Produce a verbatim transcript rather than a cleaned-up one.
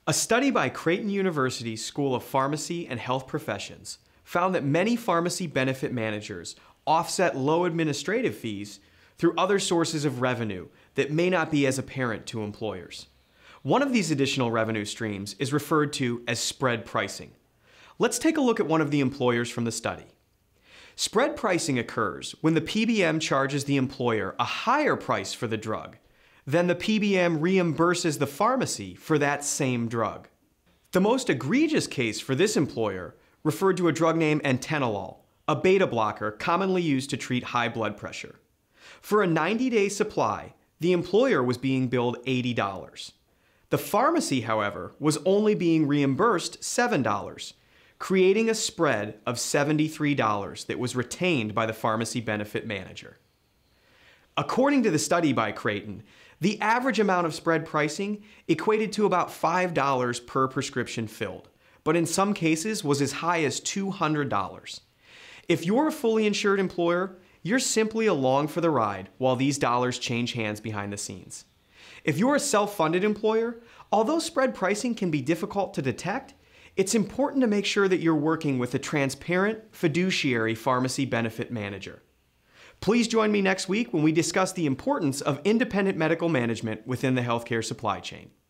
A study by Creighton University School of Pharmacy and Health Professions found that many pharmacy benefit managers offset low administrative fees through other sources of revenue that may not be as apparent to employers. One of these additional revenue streams is referred to as spread pricing. Let's take a look at one of the employers from the study. Spread pricing occurs when the P B M charges the employer a higher price for the drug than the P B M reimburses the pharmacy for that same drug. The most egregious case for this employer referred to a drug named atenolol, a beta blocker commonly used to treat high blood pressure. For a ninety day supply, the employer was being billed eighty dollars. The pharmacy, however, was only being reimbursed seven dollars, creating a spread of seventy-three dollars that was retained by the pharmacy benefit manager. According to the study by Creighton, the average amount of spread pricing equated to about five dollars per prescription filled, but in some cases was as high as two hundred dollars. If you're a fully insured employer, you're simply along for the ride while these dollars change hands behind the scenes. If you're a self-funded employer, although spread pricing can be difficult to detect, it's important to make sure that you're working with a transparent, fiduciary pharmacy benefit manager. Please join me next week when we discuss the importance of independent medical management within the healthcare supply chain.